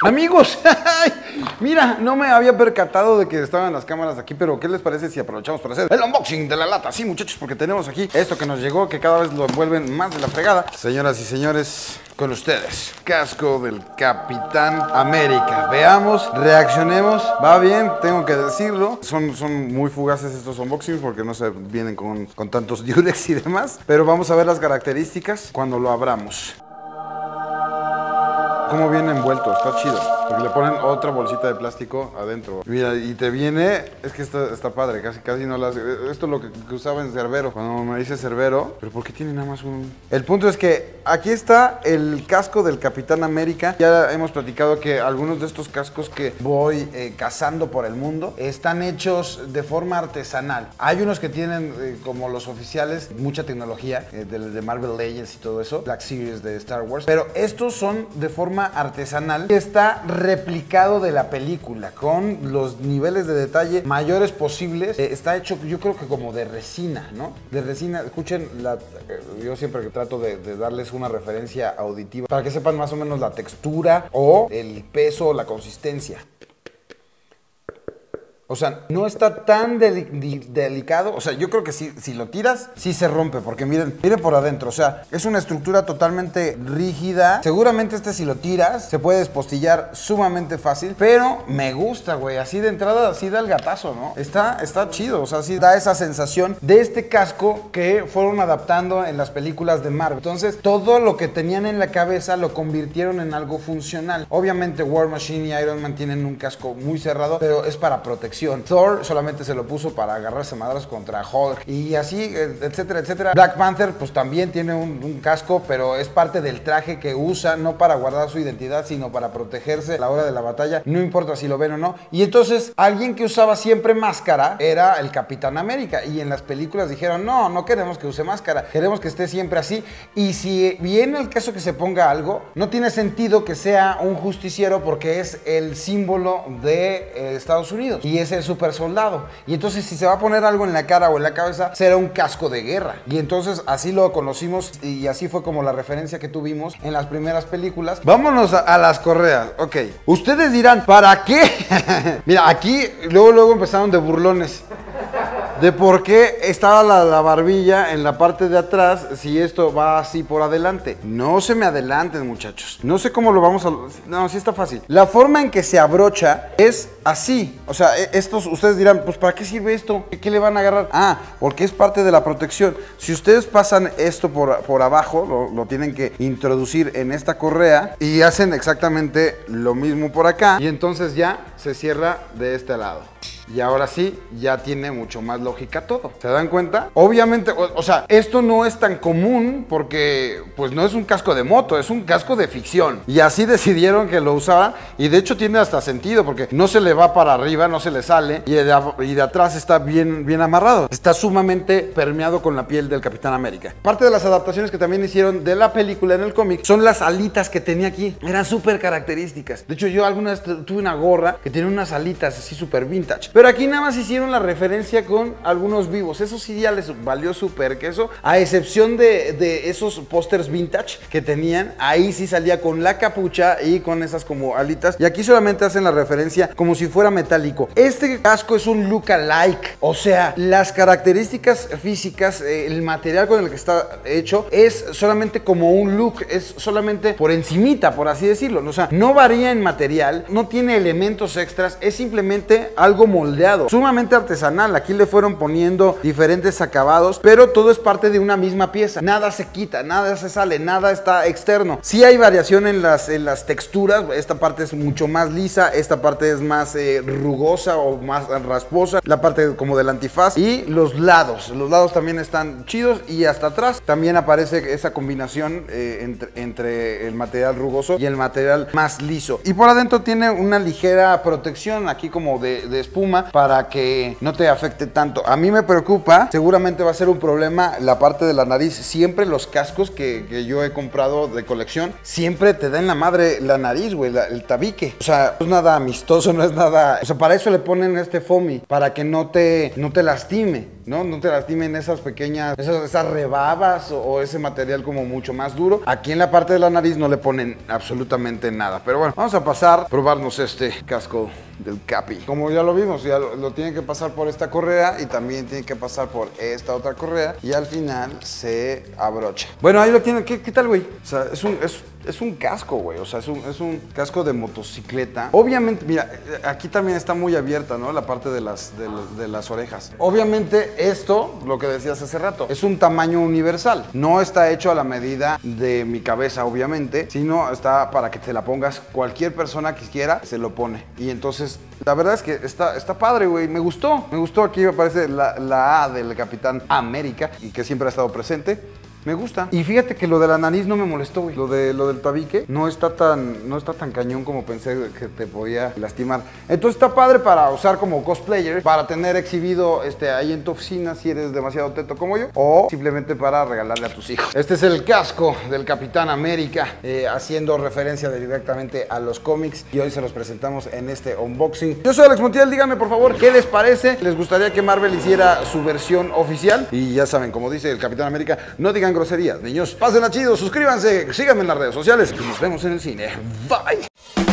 Amigos, mira, no me había percatado de que estaban las cámaras aquí, pero ¿qué les parece si aprovechamos para hacer el unboxing de la lata? Sí, muchachos, porque tenemos aquí esto que nos llegó, que cada vez lo envuelven más de la fregada. Señoras y señores, con ustedes, casco del Capitán América. Veamos, reaccionemos. Va bien, tengo que decirlo. Son muy fugaces estos unboxings porque no se vienen con tantos Durex y demás. Pero vamos a ver las características cuando lo abramos. Cómo viene envuelto, está chido. Porque le ponen otra bolsita de plástico adentro. Mira, y te viene, es que está padre, casi no las... Esto es lo que usaba en Cerbero, cuando me dice Cerbero. Pero ¿por qué tiene nada más un...? El punto es que aquí está el casco del Capitán América. Ya hemos platicado que algunos de estos cascos que voy cazando por el mundo están hechos de forma artesanal. Hay unos que tienen, como los oficiales, mucha tecnología, de Marvel Legends y todo eso, Black Series de Star Wars. Pero estos son de forma artesanal, que está replicado de la película, con los niveles de detalle mayores posibles. Está hecho, yo creo que como de resina, ¿no? De resina. Escuchen, yo siempre trato de darles una referencia auditiva para que sepan más o menos la textura o el peso o la consistencia. O sea, no está tan delicado. O sea, yo creo que si lo tiras, sí se rompe. Porque miren por adentro. O sea, es una estructura totalmente rígida. Seguramente si lo tiras, se puede despostillar sumamente fácil. Pero me gusta, güey. Así de entrada, así da el gatazo, ¿no? Está chido. O sea, sí da esa sensación de este casco que fueron adaptando en las películas de Marvel. Entonces, todo lo que tenían en la cabeza lo convirtieron en algo funcional. Obviamente, War Machine y Iron Man tienen un casco muy cerrado, pero es para protección. Thor solamente se lo puso para agarrarse madras contra Hulk y así, etcétera, etcétera. Black Panther pues también tiene un casco, pero es parte del traje que usa, no para guardar su identidad, sino para protegerse a la hora de la batalla, no importa si lo ven o no. Y entonces, alguien que usaba siempre máscara era el Capitán América, y en las películas dijeron, no queremos que use máscara, queremos que esté siempre así. Y si viene el caso que se ponga algo, no tiene sentido que sea un justiciero, porque es el símbolo de Estados Unidos y es el super soldado. Y entonces, si se va a poner algo en la cara o en la cabeza, será un casco de guerra. Y entonces así lo conocimos, y así fue como la referencia que tuvimos en las primeras películas. Vámonos a las correas. Ok, ustedes dirán, ¿para qué? Mira, aquí luego empezaron de burlones de por qué estaba la barbilla en la parte de atrás si esto va así por adelante. No se me adelanten, muchachos. No sé cómo lo vamos a... No, sí está fácil. La forma en que se abrocha es así. O sea, ustedes dirán, pues ¿para qué sirve esto? ¿Qué le van a agarrar? Ah, porque es parte de la protección. Si ustedes pasan esto por abajo, lo tienen que introducir en esta correa y hacen exactamente lo mismo por acá. Y entonces ya se cierra de este lado. Y ahora sí, ya tiene mucho más lógica todo. ¿Se dan cuenta? Obviamente, o sea, esto no es tan común porque, pues, no es un casco de moto, es un casco de ficción. Y así decidieron que lo usaban, y de hecho tiene hasta sentido porque no se le va para arriba, no se le sale, y de atrás está bien amarrado. Está sumamente permeado con la piel del Capitán América. Parte de las adaptaciones que también hicieron de la película en el cómic son las alitas que tenía aquí. Eran súper características. De hecho, yo alguna vez tuve una gorra que tiene unas alitas así súper vintage. Pero aquí nada más hicieron la referencia con algunos vivos. Eso sí ya les valió súper queso. A excepción de esos pósters vintage que tenían, ahí sí salía con la capucha y con esas como alitas. Y aquí solamente hacen la referencia como si fuera metálico. Este casco es un look-alike. O sea, las características físicas, el material con el que está hecho es solamente como un look. Es solamente por encimita, por así decirlo. O sea, no varía en material, no tiene elementos extras. Es simplemente algo moldeado, sumamente artesanal. Aquí le fueron poniendo diferentes acabados, pero todo es parte de una misma pieza. Nada se quita, nada se sale, nada está externo. Sí hay variación en las texturas. Esta parte es mucho más lisa, esta parte es más rugosa o más rasposa, la parte como del antifaz, y los lados también están chidos, y hasta atrás también aparece esa combinación entre el material rugoso y el material más liso. Y por adentro tiene una ligera protección aquí como de espuma, para que no te afecte tanto. A mí me preocupa, seguramente va a ser un problema la parte de la nariz. Siempre los cascos que yo he comprado de colección, siempre te da en la madre la nariz, güey, el tabique. O sea, no es nada amistoso, no es nada... O sea, para eso le ponen este foamy, para que no te lastime. ¿no? No te lastimen esas pequeñas, esas rebabas o ese material como mucho más duro. Aquí en la parte de la nariz no le ponen absolutamente nada. Pero bueno, vamos a pasar a probarnos este casco del Capi. Como ya lo vimos, ya lo tienen que pasar por esta correa y también tienen que pasar por esta otra correa y al final se abrocha. Bueno, ahí lo tienen. ¿Qué tal, güey? O sea, es un casco, güey. O sea, es un casco de motocicleta. Obviamente, mira, aquí también está muy abierta, ¿no? La parte de las orejas. Obviamente esto, lo que decías hace rato, es un tamaño universal. No está hecho a la medida de mi cabeza, obviamente, sino está para que te la pongas cualquier persona que quiera, se lo pone. Y entonces, la verdad es que está padre, güey. Me gustó. Aquí me aparece la A del Capitán América y que siempre ha estado presente. Me gusta. Y fíjate que lo de la nariz no me molestó, güey. Lo del tabique no está tan cañón como pensé que te podía lastimar. Entonces está padre para usar como cosplayer, para tener exhibido ahí en tu oficina si eres demasiado teto como yo, o simplemente para regalarle a tus hijos. Este es el casco del Capitán América, haciendo referencia directamente a los cómics, y hoy se los presentamos en este unboxing. Yo soy Alex Montiel, díganme por favor qué les parece. ¿Les gustaría que Marvel hiciera su versión oficial? Y ya saben, como dice el Capitán América, no digan groserías, niños. Pásenla chido, suscríbanse, síganme en las redes sociales y nos vemos en el cine. Bye.